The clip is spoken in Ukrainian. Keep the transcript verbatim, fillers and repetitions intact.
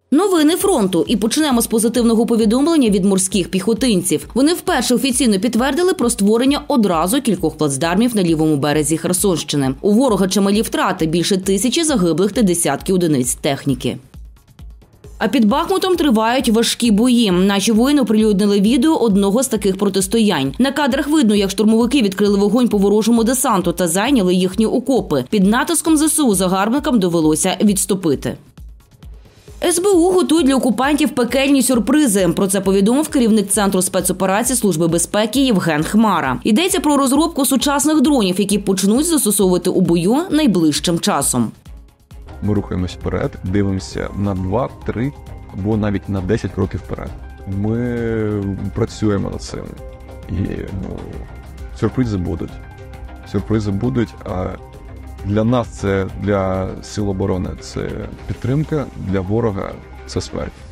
Новини фронту. І почнемо з позитивного повідомлення від морських піхотинців. Вони вперше офіційно підтвердили про створення одразу кількох плацдармів на лівому березі Херсонщини. У ворога чималі втрати – більше тисячі загиблих та десятки одиниць техніки. А під Бахмутом тривають важкі бої. Наші воїни оприлюднили відео одного з таких протистоянь. На кадрах видно, як штурмовики відкрили вогонь по ворожому десанту та зайняли їхні окопи. Під натиском зе се у загарбникам довелося відступити. ес бе у готує для окупантів пекельні сюрпризи. Про це повідомив керівник Центру спецоперацій Служби безпеки Євген Хмара. Йдеться про розробку сучасних дронів, які почнуть застосовувати у бою найближчим часом. Ми рухаємось вперед, дивимося на два, три або навіть на десять кроків вперед. Ми працюємо над цим. І ну, сюрпризи будуть. Сюрпризи будуть, а для нас це, для Сил оборони, це підтримка, для ворога це смерть.